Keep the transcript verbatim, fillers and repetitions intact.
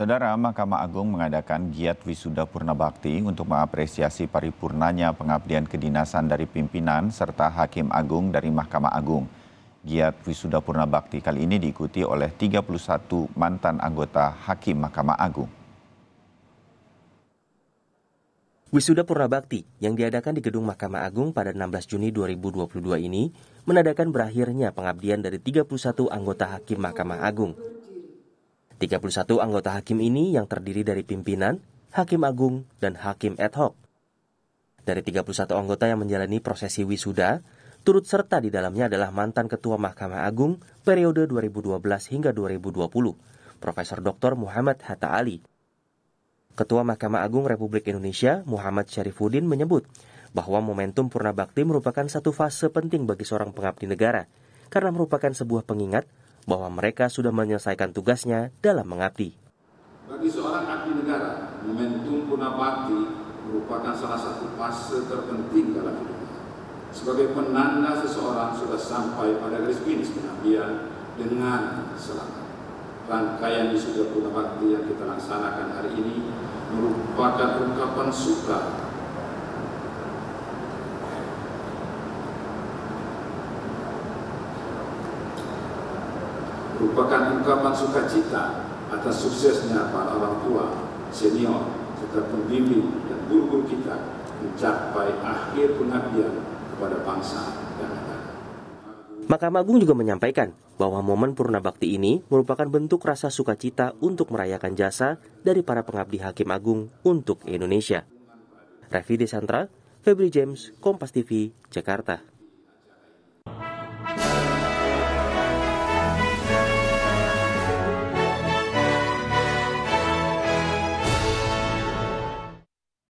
Saudara, Mahkamah Agung mengadakan giat wisuda Purna Bakti untuk mengapresiasi paripurnanya pengabdian kedinasan dari pimpinan serta Hakim Agung dari Mahkamah Agung. Giat wisuda Purna Bakti kali ini diikuti oleh tiga puluh satu mantan anggota Hakim Mahkamah Agung. Wisuda Purna Bakti yang diadakan di Gedung Mahkamah Agung pada enam belas Juni dua ribu dua puluh dua ini menandakan berakhirnya pengabdian dari tiga puluh satu anggota Hakim Mahkamah Agung. tiga puluh satu anggota hakim ini yang terdiri dari pimpinan, hakim agung, dan hakim ad hoc. Dari tiga puluh satu anggota yang menjalani prosesi wisuda, turut serta di dalamnya adalah mantan Ketua Mahkamah Agung periode dua ribu dua belas hingga dua ribu dua puluh, Profesor Doktor Muhammad Hatta Ali. Ketua Mahkamah Agung Republik Indonesia, Muhammad Syarifuddin menyebut bahwa momentum Purna Bakti merupakan satu fase penting bagi seorang pengabdi negara, karena merupakan sebuah pengingat bahwa mereka sudah menyelesaikan tugasnya dalam mengabdi. Bagi seorang abdi negara, momentum Purna Bakti merupakan salah satu fase terpenting dalam hidupnya. Sebagai penanda seseorang sudah sampai pada garis finish pengabdian dengan selamat. Rangkaian wisuda Purna Bakti yang kita laksanakan hari ini merupakan ungkapan suka merupakan ungkapan sukacita atas suksesnya para orang tua, senior, serta pembimbing dan guru-guru kita mencapai akhir pengabdian kepada bangsa dan negara. Mahkamah Agung juga menyampaikan bahwa momen Purna Bakti ini merupakan bentuk rasa sukacita untuk merayakan jasa dari para pengabdi Hakim Agung untuk Indonesia. Revi Desantra, Febri James, Kompas T V, Jakarta.